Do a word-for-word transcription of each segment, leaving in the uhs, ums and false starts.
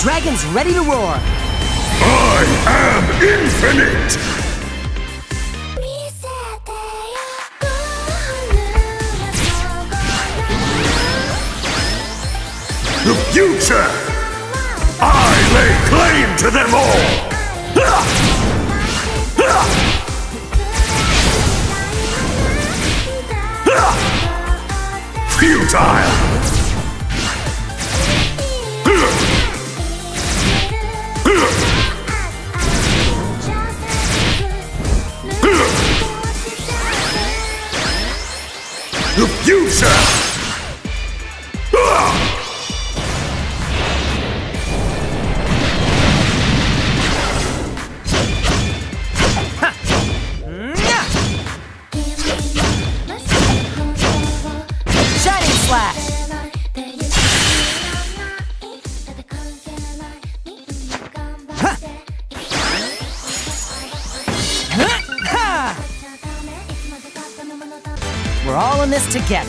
Dragons ready to roar. I am infinite! The future! I lay claim to them all! Futile! The future! Shining Slash! We're all in this together.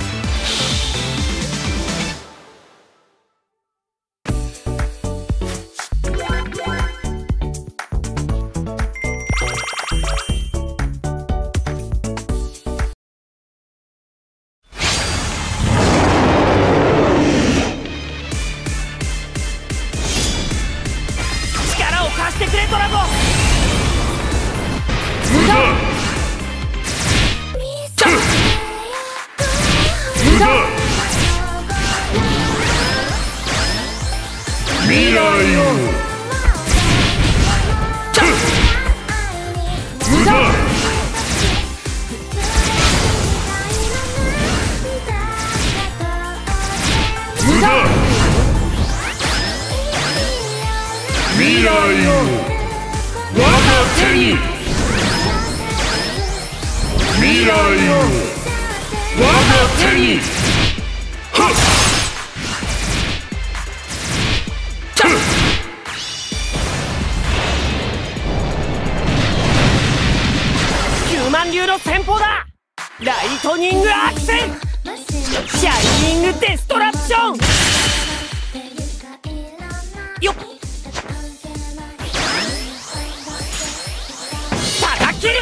ヒューマン流の戦法だ。ライトニングアクセル、シャイニングデストラプション。よっ、叩き切る。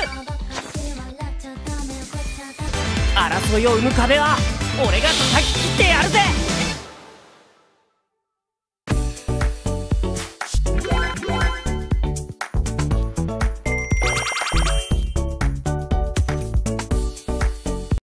争いを生む壁は俺が叩き切ってやるぜ。